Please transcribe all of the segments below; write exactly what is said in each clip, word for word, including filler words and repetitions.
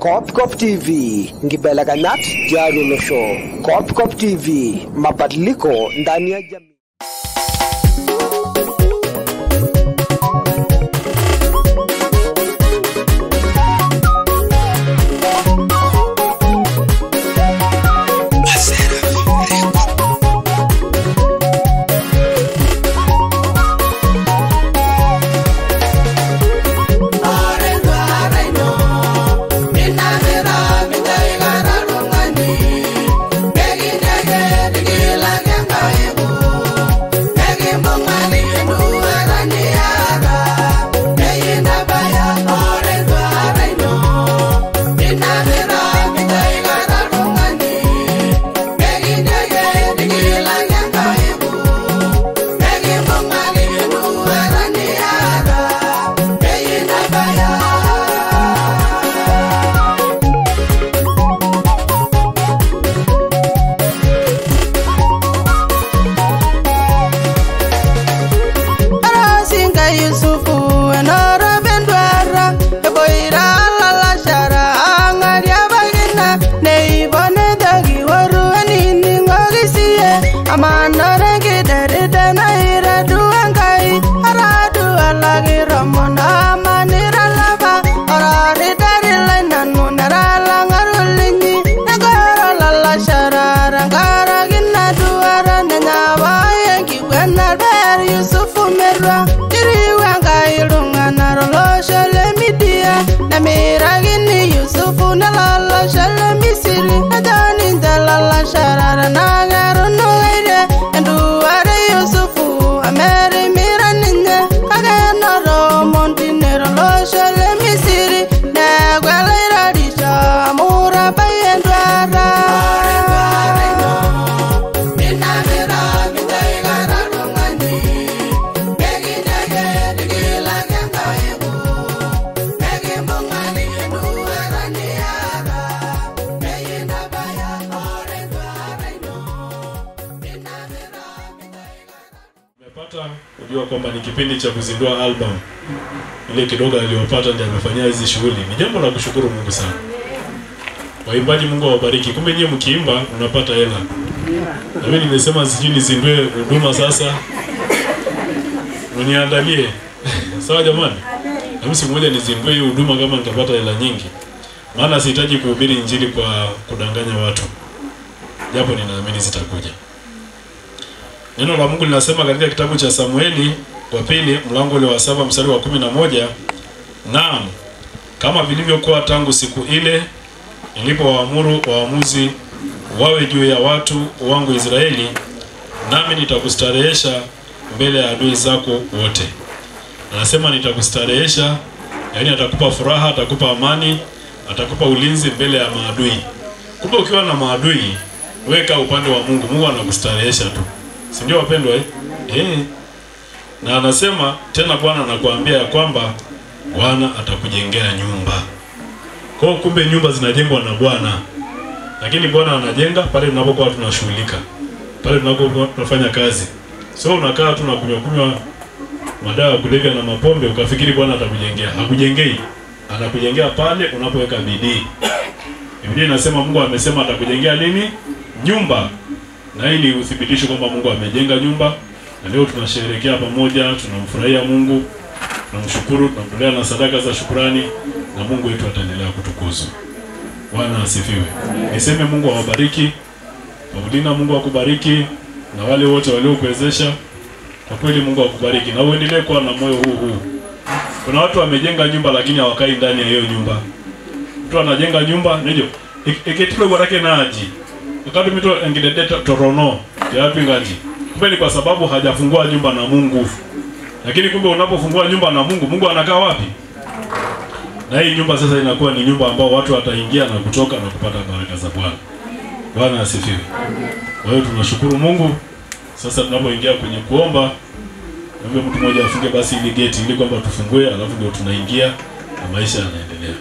Kopkop T V, ngibela kanat diario lo show. Kopkop T V, mabadiliko ndani ya jamii. Kujua kwamba ni kipindi cha kuzindua album ile kidogo aliyopata ndiye amefanyia hizi shughuli. Ni jambo la kushukuru Mungu sana. Waimbaji Mungu awabariki. Kumbe nyinyi mkiimba unapata hela. Na mimi nimesema sijui nizindue huduma sasa. Mniandalie. Sawa jamani? Na mimi siku moja nizindue hii huduma kama nitapata hela nyingi. Maana sihitaji kuhubiri injili kwa kudanganya watu. Japo ninaamini zitakuja. Neno la Mungu linasema katika kitabu cha Samueli wa pili mlango ule wa saba mstari wa kumi na moja, naam, kama vilivyokuwa tangu siku ile nilipowaamuru waamuzi wawe juu ya watu wangu Israeli, nami nitakustarehesha mbele ya adui zako wote. Anasema nitakustarehesha, yani atakupa furaha, atakupa amani, atakupa ulinzi mbele ya maadui. Kumbe ukiwa na maadui, weka upande wa Mungu, Mungu anakustarehesha tu. Si ndio wapendwa eh? Eh. Na anasema tena Bwana anakuambia ya kwamba Bwana atakujengea nyumba. Kwa hiyo kumbe nyumba zinajengwa na Bwana. Lakini Bwana anajenga pale tunapokuwa tunashughulika. Pale tunapokuwa tunafanya kazi. Sio unakaa tu na kunywa kunywa madawa ya kulevya na mapombe ukafikiri Bwana atakujengea. Hakujengei. Anakujengea pale unapoweka bidii. Biblia inasema Mungu amesema atakujengea nini? Nyumba. Na hii ni uthibitisho kwamba Mungu amejenga nyumba. Na leo tunasherehekea pamoja, tunamfurahia Mungu, tunamshukuru, tunamtolea na sadaka za shukrani, na Mungu wetu ataendelea kutukuzwa. Bwana asifiwe. Niseme Mungu awabariki. Pamoja Mungu akubariki na wale wote waliokuwezesha. Kwa kweli Mungu akubariki na uendelee kuwa na moyo huu huu. Kuna watu wamejenga nyumba lakini hawakai ndani ya hiyo nyumba. Mtu anajenga nyumba, ndio ikitilo borake naji. Wakati mtu angedeta torono, yapi ngaji. Kumbe ni kwa sababu hajafungua nyumba na Mungu. Lakini kumbe unapofungua nyumba na Mungu, Mungu anakaa wapi? Na hii nyumba sasa inakuwa ni nyumba ambao watu wataingia na kutoka na kupata baraka za Bwana. Bwana asifiwe. Kwa hiyo tunashukuru Mungu. Sasa tunapoingia kwenye kuomba, naomba mtu mmoja afunge basi ile gate ili kwamba tufungue, alafu ndio tunaingia na maisha yanaendelea.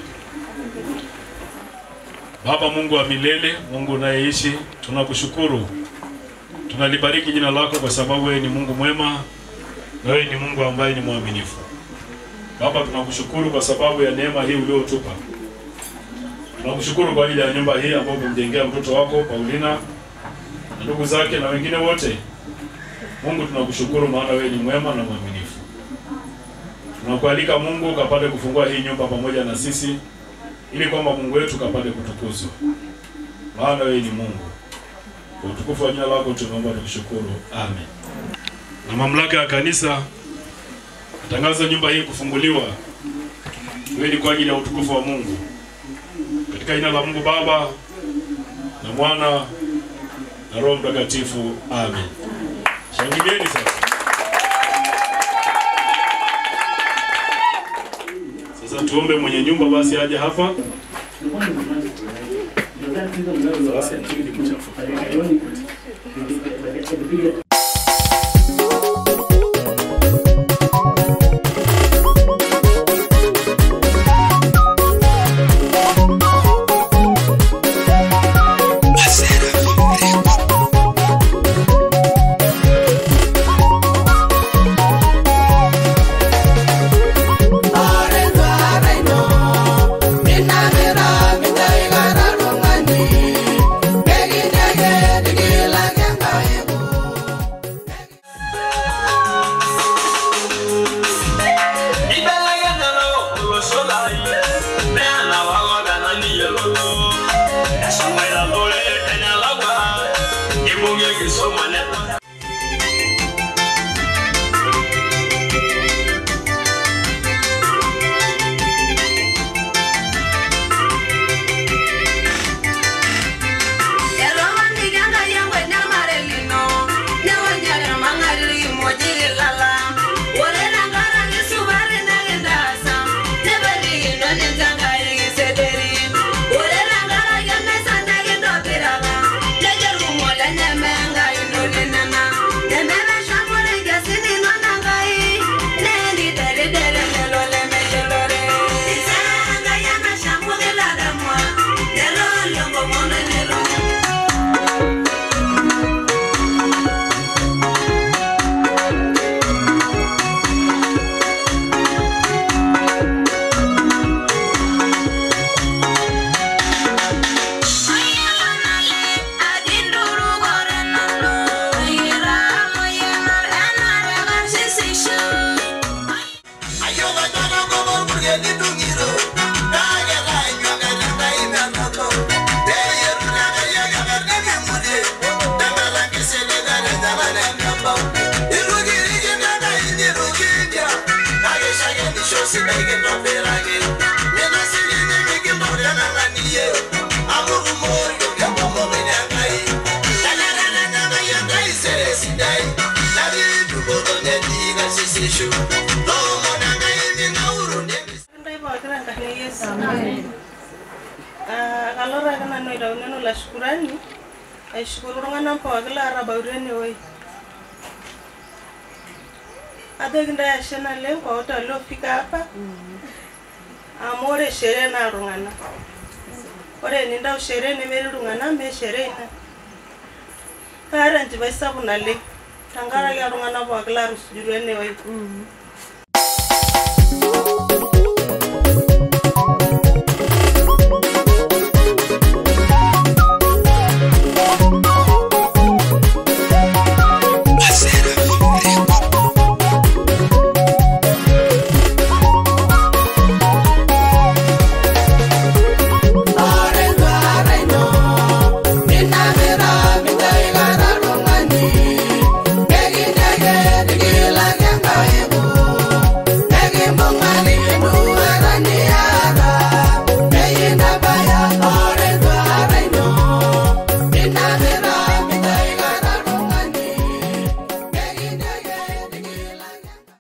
Baba Mungu wa milele, Mungu unayeishi, tunakushukuru. Tunalibariki jina lako kwa sababu wewe ni Mungu mwema, na wewe ni Mungu ambaye ni mwaminifu. Baba tunakushukuru kwa sababu ya neema hii uliotupa. Tunakushukuru kwa ajili ya nyumba hii ambayo umemjengea mtoto wako Paulina na ndugu zake na wengine wote. Mungu tunakushukuru maana wewe ni mwema na mwaminifu. Tunakualika Mungu ukapate kufungua hii nyumba pamoja na sisi ili kwamba Mungu wetu kapate kutukuzwa. Maana wewe ni Mungu. Kwa utukufu wa jina lako tunaomba tukushukuru. Amen. Na mamlaka ya kanisa tangaza nyumba hii kufunguliwa. Wewe ni kwa ajili ya utukufu wa Mungu. Katika jina la Mungu Baba na Mwana na Roho Mtakatifu. Amen. Shangilieni sasa. Sasa tuombe mwenye nyumba basi aje hapa. Allora kana noi da neno la shukurani ai shukuru ngana mpa wagala araba ureni oi adeginda ya shena leo kwa watu waliofika hapa amore sherehe na rungana ore ninda usherehe ni meri rungana me sherehe na kara ntibaisa kunale tangara ya rungana wagala rusujureni oi